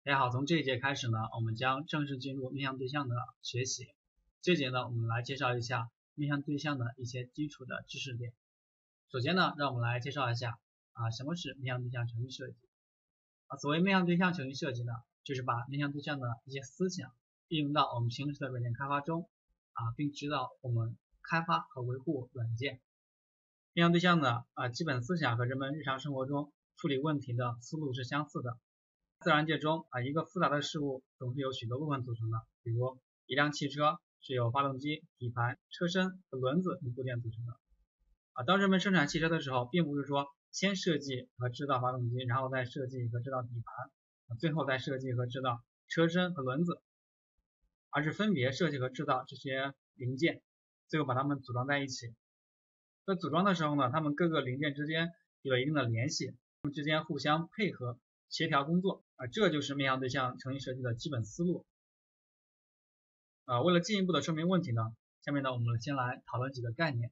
大家好，从这一节开始呢，我们将正式进入面向对象的学习。这节呢，我们来介绍一下面向对象的一些基础的知识点。首先呢，让我们来介绍一下什么是面向对象程序设计。所谓面向对象程序设计呢，就是把面向对象的一些思想应用到我们平时的软件开发中并指导我们开发和维护软件。面向对象的基本思想和人们日常生活中处理问题的思路是相似的。自然界中一个复杂的事物总是由许多部分组成的，比如一辆汽车是由发动机、底盘、车身和轮子等部件组成的。当人们生产汽车的时候，并不是说先设计和制造发动机，然后再设计和制造底盘，最后再设计和制造车身和轮子，而是分别设计和制造这些零件，最后把它们组装在一起。在组装的时候呢，它们各个零件之间有一定的联系，它们之间互相配合协调工作这就是面向对象程序设计的基本思路。为了进一步的说明问题呢，下面呢我们先来讨论几个概念。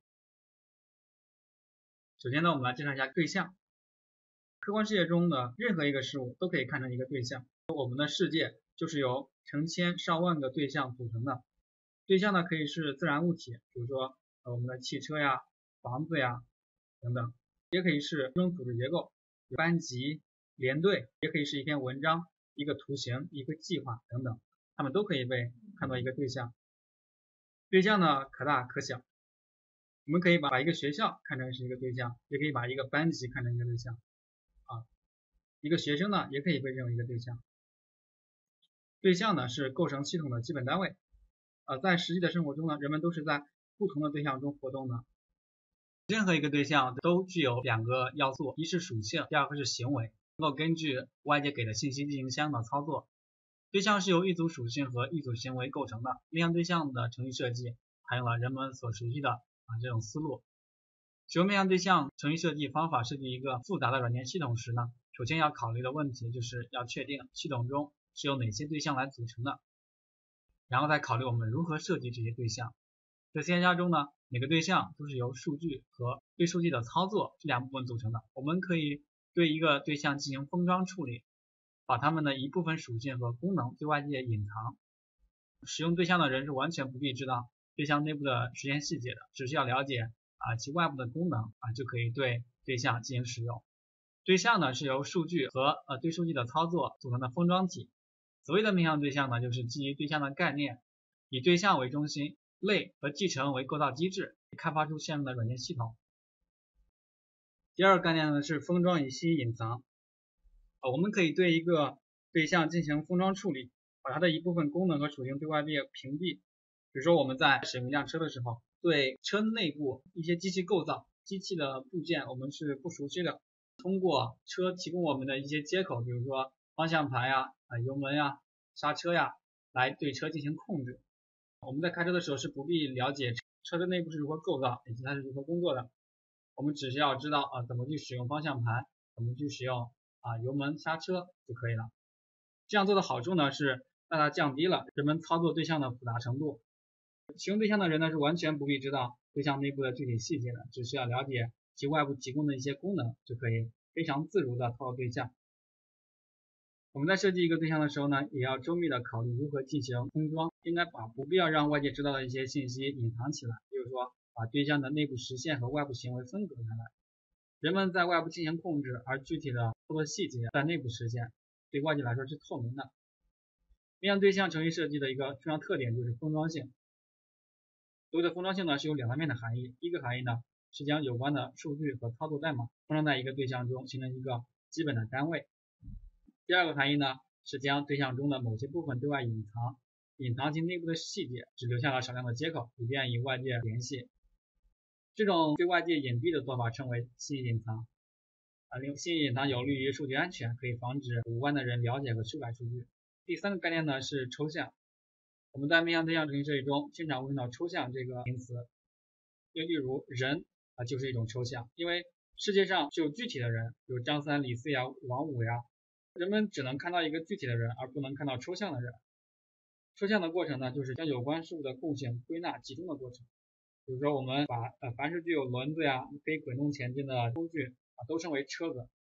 首先呢，我们来介绍一下对象。客观世界中的任何一个事物都可以看成一个对象，我们的世界就是由成千上万个对象组成的。对象呢可以是自然物体，比如说我们的汽车呀、房子呀等等，也可以是一种组织结构，班级、连队，也可以是一篇文章、一个图形、一个计划等等，它们都可以被看作一个对象。对象呢可大可小，我们可以把一个学校看成是一个对象，也可以把一个班级看成一个对象一个学生呢也可以被认为一个对象。对象呢是构成系统的基本单位在实际的生活中呢，人们都是在不同的对象中活动的。任何一个对象都具有两个要素，一是属性，第二个是行为，能够根据外界给的信息进行相应的操作。对象是由一组属性和一组行为构成的。面向对象的程序设计采用了人们所熟悉的这种思路。使用面向对象程序设计方法设计一个复杂的软件系统时呢，首先要考虑的问题就是要确定系统中是由哪些对象来组成的，然后再考虑我们如何设计这些对象。在 C++ 中呢，每个对象都是由数据和对数据的操作这两部分组成的。我们可以对一个对象进行封装处理，把它们的一部分属性和功能对外界隐藏。使用对象的人是完全不必知道对象内部的实现细节的，只需要了解其外部的功能就可以对对象进行使用。对象呢是由数据和对数据的操作组成的封装体。所谓的面向对象呢，就是基于对象的概念，以对象为中心，类和继承为构造机制，开发出相应的软件系统。第二个概念呢是封装以息隐藏。我们可以对一个对象进行封装处理，把它的一部分功能和属性对外界屏蔽。比如说我们在使用一辆车的时候，对车内部一些机器构造、机器的部件我们是不熟悉的，通过车提供我们的一些接口，比如说方向盘呀、油门呀、刹车呀，来对车进行控制。我们在开车的时候是不必了解车的内部是如何构造以及它是如何工作的，我们只需要知道怎么去使用方向盘，怎么去使用油门刹车就可以了。这样做的好处呢是大大降低了人们操作对象的复杂程度。使用对象的人呢是完全不必知道对象内部的具体细节的，只需要了解其外部提供的一些功能就可以非常自如的操作对象。我们在设计一个对象的时候呢，也要周密的考虑如何进行封装，应该把不必要让外界知道的一些信息隐藏起来，比如说把对象的内部实现和外部行为分隔开来。人们在外部进行控制，而具体的操作细节在内部实现，对外界来说是透明的。面向对象程序设计的一个重要特点就是封装性。所谓的封装性呢是有两方面的含义，一个含义呢是将有关的数据和操作代码封装在一个对象中，形成一个基本的单位。第二个含义呢是将对象中的某些部分对外隐藏其内部的细节，只留下了少量的接口，以便与外界联系。这种对外界隐蔽的做法称为信息隐藏。信息隐藏有利于数据安全，可以防止无关的人了解和修改数据。第三个概念呢是抽象。我们在面向对象程序设计中经常会用到抽象这个名词，例如人就是一种抽象，因为世界上只有具体的人，有张三李四呀、王五呀，人们只能看到一个具体的人，而不能看到抽象的人。抽象的过程呢，就是将有关事物的共性归纳集中的过程。比如说我们把凡是具有轮子呀、可以滚动前进的工具都称为车子。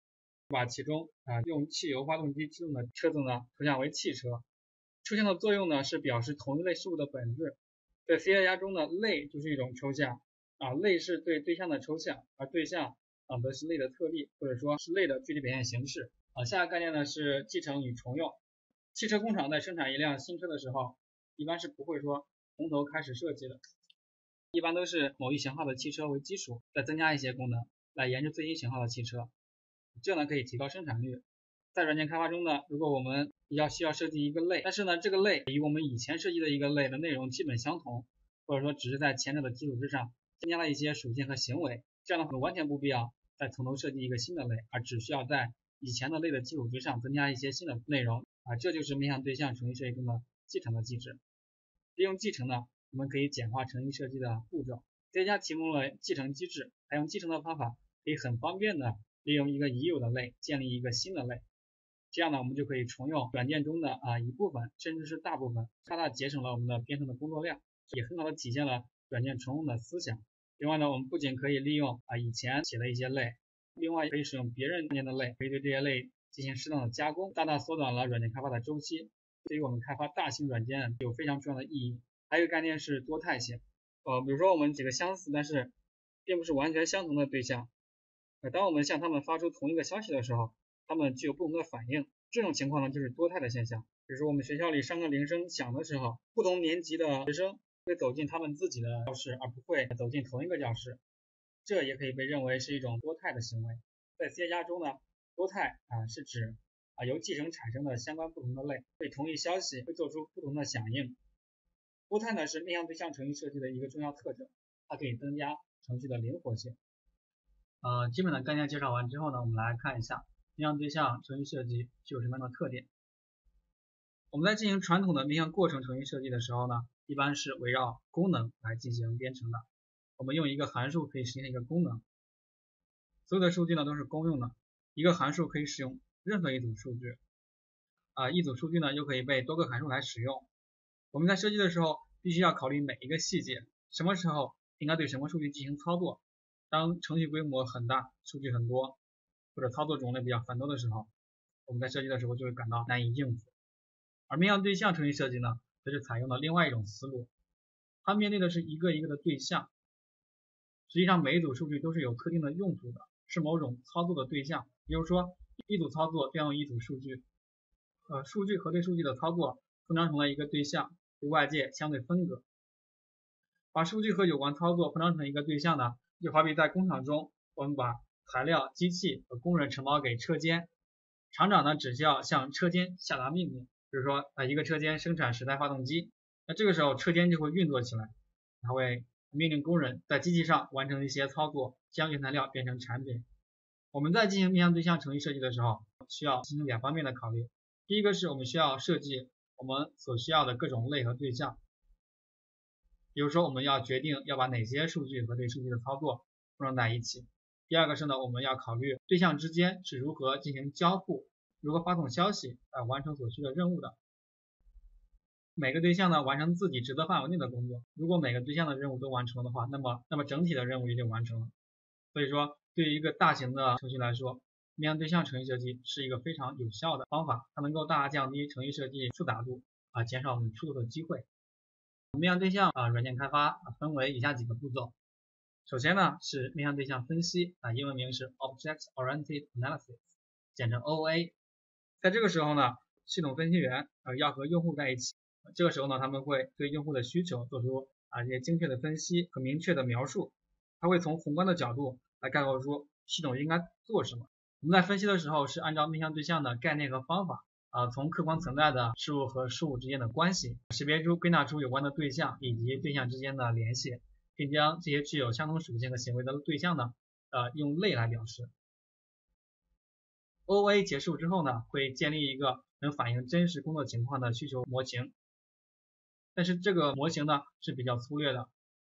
把其中用汽油发动机驱动的车子呢抽象为汽车。抽象的作用呢是表示同一类事物的本质。在 C 加加中呢，类就是一种抽象类是对对象的抽象，而对象则是类的特例，或者说是类的具体表现形式。下一个概念呢是继承与重用。汽车工厂在生产一辆新车的时候，一般是不会说从头开始设计的，一般都是某一型号的汽车为基础，再增加一些功能来研制最新型号的汽车，这样呢可以提高生产率。在软件开发中呢，如果我们需要设计一个类，但是呢这个类与我们以前设计的一个类的内容基本相同，或者说只是在前者的基础之上增加了一些属性和行为，这样的话完全不必要再从头设计一个新的类，而只需要在以前的类的基础之上增加一些新的内容这就是面向对象程序设计中的继承的机制。利用继承呢，我们可以简化程序设计的步骤。C加提供了继承机制，采用继承的方法可以很方便的利用一个已有的类建立一个新的类，这样呢我们就可以重用软件中的一部分甚至是大部分，大大节省了我们的编程的工作量，也很好的体现了软件重用的思想。另外呢，我们不仅可以利用以前写的一些类，另外可以使用别人建的类，可以对这些类进行适当的加工，大大缩短了软件开发的周期，对于我们开发大型软件有非常重要的意义。还有一个概念是多态性，比如说我们几个相似但是并不是完全相同的对象，当我们向他们发出同一个消息的时候，他们具有不同的反应，这种情况呢就是多态的现象。比如说我们学校里上课铃声响的时候，不同年级的学生会走进他们自己的教室，而不会走进同一个教室，这也可以被认为是一种多态的行为。在 C 加加中呢，多态是指由继承产生的相关不同的类，对同一消息会做出不同的响应。多态呢是面向对象程序设计的一个重要特征，它可以增加程序的灵活性。基本的概念介绍完之后呢，我们来看一下面向对象程序设计具有什么样的特点。我们在进行传统的面向过程程序设计的时候呢，一般是围绕功能来进行编程的。我们用一个函数可以实现一个功能，所有的数据呢都是公用的，一个函数可以使用任何一组数据，一组数据呢又可以被多个函数来使用。我们在设计的时候必须要考虑每一个细节，什么时候应该对什么数据进行操作。当程序规模很大，数据很多，或者操作种类比较繁多的时候，我们在设计的时候就会感到难以应付。而面向对象程序设计呢，则是采用了另外一种思路，它面对的是一个一个的对象，实际上每一组数据都是有特定的用途的，是某种操作的对象。比如说一组操作调用一组数据，数据和对数据的操作分章成了一个对象，与外界相对分隔。把数据和有关操作分章成一个对象呢，就好比在工厂中，我们把材料、机器和工人承包给车间，厂长呢只需要向车间下达命令，比如说一个车间生产10台发动机，那这个时候车间就会运作起来，它会命令工人在机器上完成一些操作，将原材料变成产品。我们在进行面向对象程序设计的时候，需要进行两方面的考虑。第一个是我们需要设计我们所需要的各种类和对象，比如说我们要决定要把哪些数据和对数据的操作放装在一起。第二个是呢，我们要考虑对象之间是如何进行交互，如何发送消息完成所需的任务的。每个对象呢完成自己职责范围内的工作，如果每个对象的任务都完成了的话，那么整体的任务也就完成了。所以说对于一个大型的程序来说，面向对象程序设计是一个非常有效的方法，它能够大大降低程序设计复杂度减少我们出错的机会。面向对象软件开发分为以下几个步骤。首先呢是面向对象分析英文名是 Object Oriented Analysis， 简称 OA。 在这个时候呢，系统分析员要和用户在一起，这个时候呢他们会对用户的需求做出一些精确的分析和明确的描述，他会从宏观的角度来概括出系统应该做什么。我们在分析的时候是按照面向对象的概念和方法从客观存在的事物和事物之间的关系，识别出归纳出有关的对象以及对象之间的联系，并将这些具有相同属性和行为的对象呢用类来表示。OA 结束之后呢，会建立一个能反映真实工作情况的需求模型，但是这个模型呢是比较粗略的。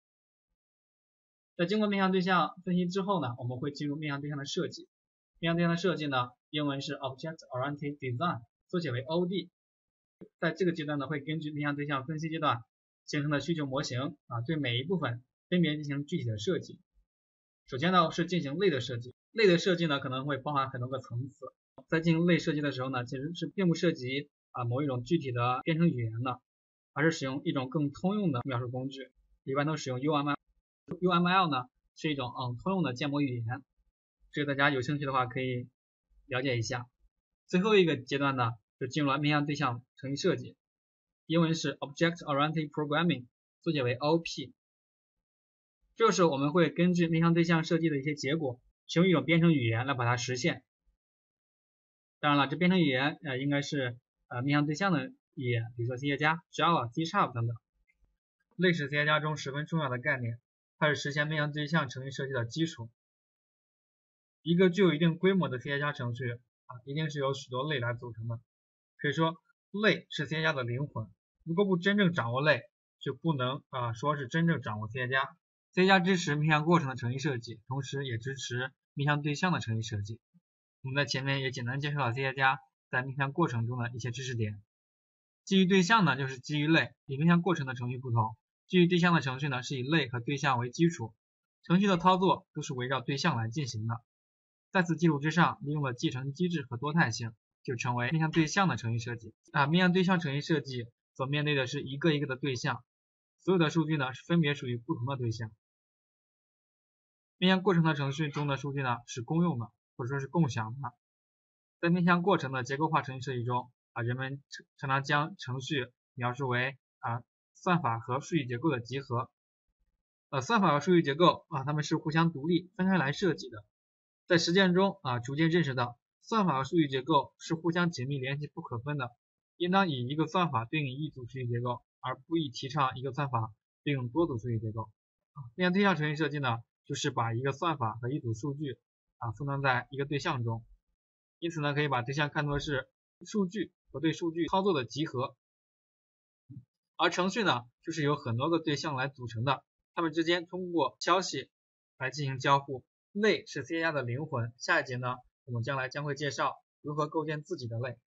在经过面向对象分析之后呢，我们会进入面向对象的设计。面向对象的设计呢，英文是 Object Oriented Design， 缩写为 OD。在这个阶段呢，会根据面向对象分析阶段形成的需求模型对每一部分分别进行具体的设计。首先呢是进行类的设计， 类的设计呢可能会包含很多个层次，在进行类设计的时候呢，其实是并不涉及某一种具体的编程语言的，而是使用一种更通用的描述工具，一般都使用 UML 呢是一种通用的建模语言，这个大家有兴趣的话可以了解一下。最后一个阶段呢就进入了面向对象程序设计，英文是 Object Oriented Programming， 缩写为 OOP。这个时候我们会根据面向对象设计的一些结果，使用一种编程语言来把它实现。当然了，这编程语言应该是面向对象的语言，比如说 C++、Java、C# 等等。类是 C++ 中十分重要的概念，它是实现面向对象程序设计的基础。一个具有一定规模的 C++ 程序一定是由许多类来组成的，可以说类是 C++ 的灵魂。如果不真正掌握类，就不能说是真正掌握 C++。C++ 支持面向过程的程序设计，同时也支持面向对象的程序设计。我们在前面也简单介绍了 C++ 在面向过程中的一些知识点。基于对象呢，就是基于类，与面向过程的程序不同。基于对象的程序呢，是以类和对象为基础，程序的操作都是围绕对象来进行的。在此基础之上，利用了继承机制和多态性，就成为面向对象的程序设计。面向对象程序设计所面对的是一个一个的对象，所有的数据呢是分别属于不同的对象。面向过程的程序中的数据呢是公用的，或者说是共享的。在面向过程的结构化程序设计中人们常常将程序描述为算法和数据结构的集合。算法和数据结构它们是互相独立分开来设计的。在实践中逐渐认识到算法和数据结构是互相紧密联系不可分的，应当以一个算法对应一组数据结构，而不宜提倡一个算法对应多组数据结构。面向对象程序设计呢，就是把一个算法和一组数据分担在一个对象中，因此呢，可以把对象看作是数据和对数据操作的集合，而程序呢，就是由很多个对象来组成的，它们之间通过消息来进行交互。类是 C++ 的灵魂，下一节呢，我们将会介绍如何构建自己的类。